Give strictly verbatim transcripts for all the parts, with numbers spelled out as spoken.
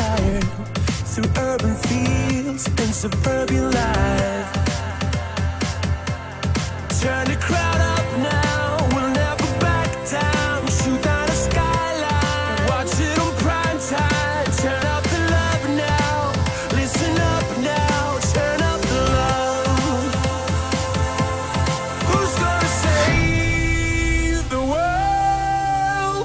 tired through urban fields and suburban life. Turn the crowd up now, we'll never back down. Shoot down the skyline, watch it on prime time. Turn up the love now, listen up now. Turn up the love. Who's gonna save the world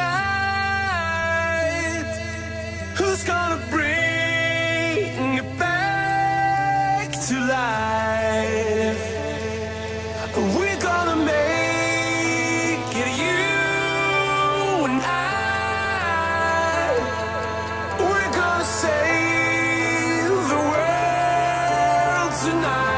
tonight? Who's gonna bring it back to life? We're gonna make it, you and I. We're gonna save the world tonight.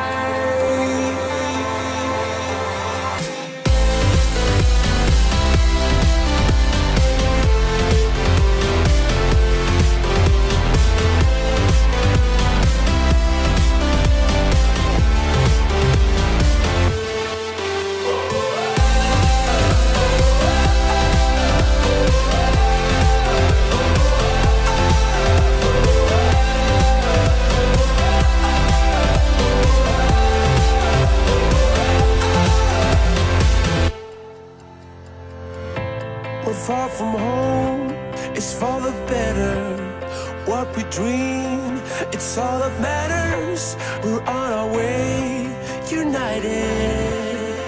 We're far from home, it's for the better. What we dream, it's all that matters. We're on our way, united.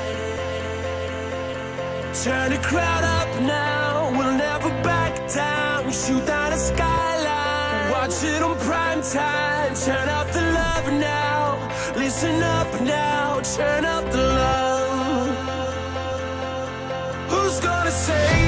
Turn the crowd up now, we'll never back down. Shoot down the skyline, watch it on prime time. Turn up the love now, listen up now. Turn up the love. Who's gonna say